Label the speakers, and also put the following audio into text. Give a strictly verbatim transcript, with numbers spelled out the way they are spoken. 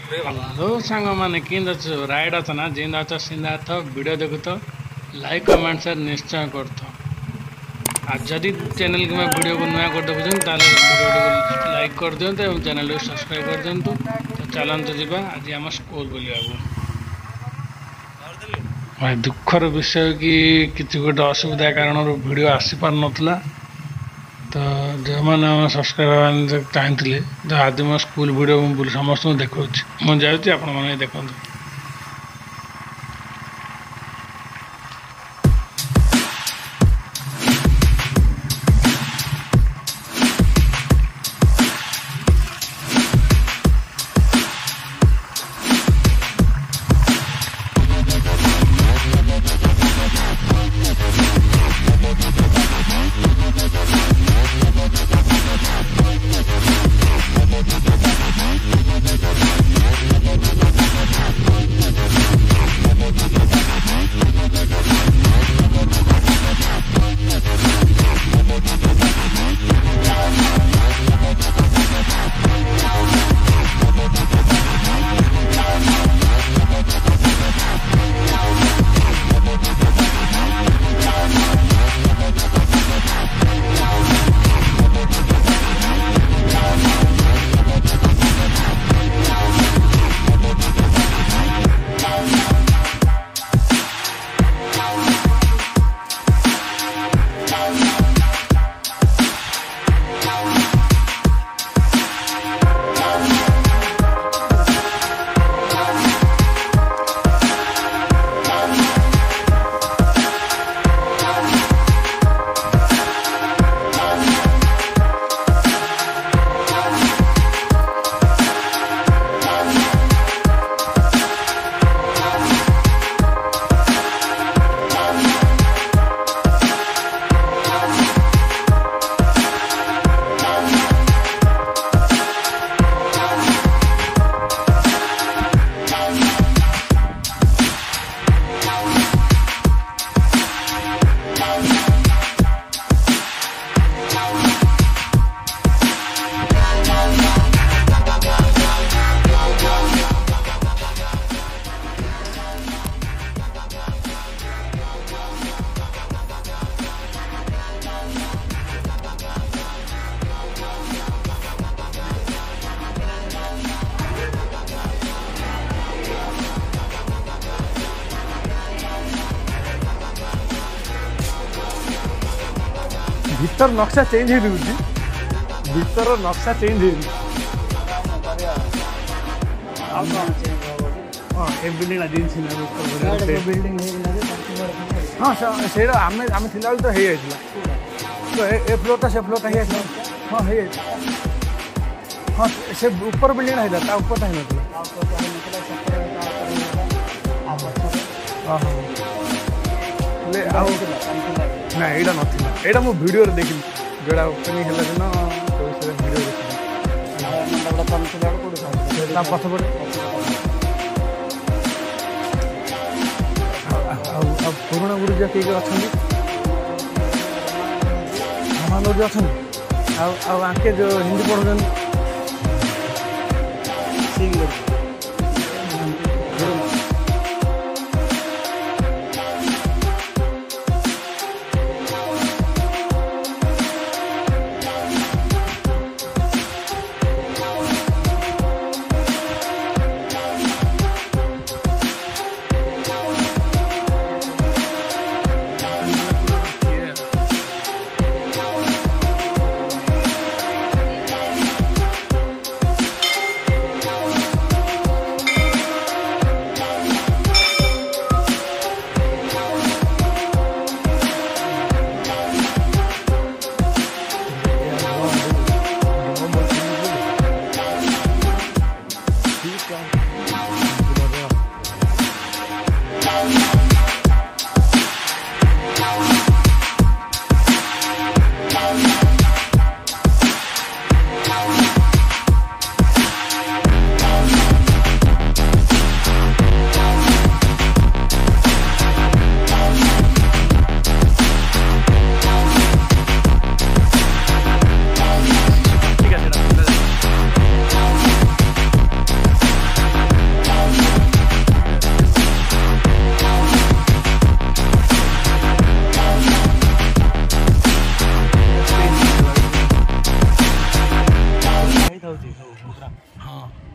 Speaker 1: Hello सांग मैंने किन राइड अच्छा ना जिन अच्छा सीधा था वीडियो देखु तो लाइक कमेंट शेयर निश्चय कर आज जदि चैनल को मैं वीडियो को नया कर देखुन वीडियो को लाइक कर दिंतु और चैनल को सब्सक्राइब कर दिंतु। तो चलते जावा आज आम स्कूल बुलिया भाई दुखर विषय कि किसी गोटे असुविधा कारण वीडियो आसी पार नथला। तो जो मैंने सब्सक्राइबर चाहते आज मो स्कूल वीडियो समस्त देखा मुझे जाऊँगी आपण मैंने देखते।
Speaker 2: भीतर नक्शा चेंज हो भीतर नक्शा चेंज हो हाँ ए बिल्डिंग जिन बिल्डिंग हाँ से आम आम थी तो हो तो ए फ्लोर से फ्लोर हाँ हो हाँ से ऊपर बिल्डिंग है ऊपर है ना यहाँ ना यहाँ मो वीडियो देख जोड़ा ओपनिंग है दिन वीडियो देख पछपटे पुराणा गुरुजी किए किए अच्छा महानोजी अच्छा आके जो हिंदी पढ़ुन हाँ